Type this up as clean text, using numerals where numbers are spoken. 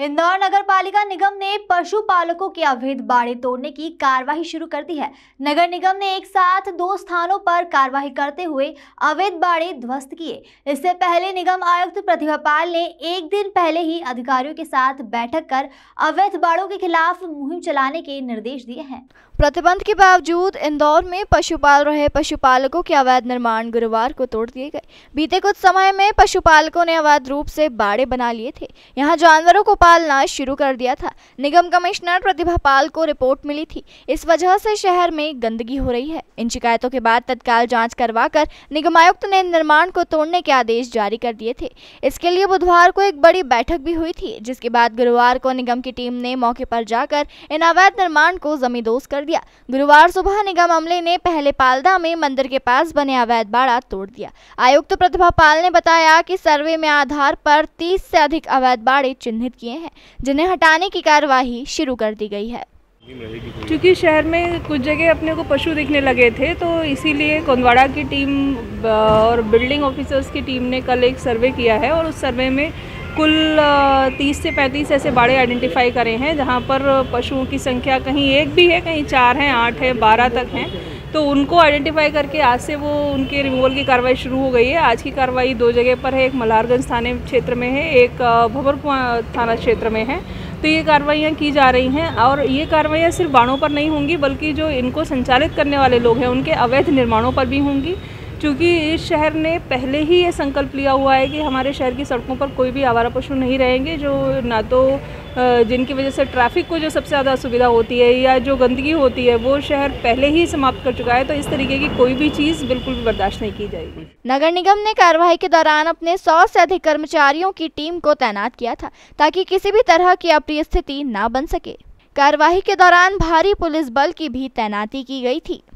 इंदौर नगर पालिका निगम ने पशुपालकों के अवैध बाड़े तोड़ने की कार्यवाही शुरू कर दी है। नगर निगम ने एक साथ 2 स्थानों पर कार्यवाही करते हुए अवैध बाड़े ध्वस्त किए। इससे पहले निगम आयुक्त प्रतिभा पाल ने एक दिन पहले ही अधिकारियों के साथ बैठक कर अवैध बाड़ों के खिलाफ मुहिम चलाने के निर्देश दिए हैं। प्रतिबंध के बावजूद इंदौर में पशु पाल रहे पशुपालकों के अवैध निर्माण गुरुवार को तोड़ दिए गए। बीते कुछ समय में पशुपालकों ने अवैध रूप से बाड़े बना लिए थे, यहां जानवरों को पालना शुरू कर दिया था। निगम कमिश्नर प्रतिभा पाल को रिपोर्ट मिली थी, इस वजह से शहर में गंदगी हो रही है। इन शिकायतों के बाद तत्काल जांच करवाकर निगम आयुक्त ने निर्माण को तोड़ने के आदेश जारी कर दिए थे। इसके लिए बुधवार को एक बड़ी बैठक भी हुई थी, जिसके बाद गुरुवार को निगम की टीम ने मौके पर जाकर इन अवैध निर्माण को जमींदोज कर दिया। गुरुवार सुबह निगम अमले ने पहले पालदा में मंदिर के पास बने अवैध बाड़ा तोड़ दिया। आयुक्त प्रतिभा पाल ने बताया कि सर्वे में आधार पर 30 से अधिक अवैध बाड़े चिन्हित किए हैं, जिन्हें हटाने की कार्यवाही शुरू कर दी गई है। क्योंकि शहर में कुछ जगह अपने को पशु दिखने लगे थे, तो इसीलिए कोंदवाड़ा की टीम और बिल्डिंग ऑफिसर्स की टीम ने कल एक सर्वे किया है और उस सर्वे में कुल 30 से 35 ऐसे बाड़े आइडेंटिफाई करे हैं, जहां पर पशुओं की संख्या कहीं 1 भी है, कहीं 4 हैं, 8 है, 12 तक हैं। तो उनको आइडेंटिफाई करके आज से वो उनके रिमूवल की कार्रवाई शुरू हो गई है। आज की कार्रवाई 2 जगह पर है, एक मल्हारगंज थाने क्षेत्र में है, एक भंवरकुआं थाना क्षेत्र में है। तो ये कार्रवाइयाँ की जा रही हैं और ये कार्रवाइयाँ सिर्फ बाड़ों पर नहीं होंगी, बल्कि जो इनको संचालित करने वाले लोग हैं उनके अवैध निर्माणों पर भी होंगी। क्योंकि इस शहर ने पहले ही ये संकल्प लिया हुआ है कि हमारे शहर की सड़कों पर कोई भी आवारा पशु नहीं रहेंगे, जो ना तो जिनकी वजह से ट्रैफिक को जो सबसे ज़्यादा असुविधा होती है या जो गंदगी होती है वो शहर पहले ही समाप्त कर चुका है। तो इस तरीके की कोई भी चीज़ बिल्कुल भी बर्दाश्त नहीं की जाएगी। नगर निगम ने कार्यवाही के दौरान अपने 100 से अधिक कर्मचारियों की टीम को तैनात किया था, ताकि किसी भी तरह की अप्रिय स्थिति न बन सके। कार्यवाही के दौरान भारी पुलिस बल की भी तैनाती की गई थी।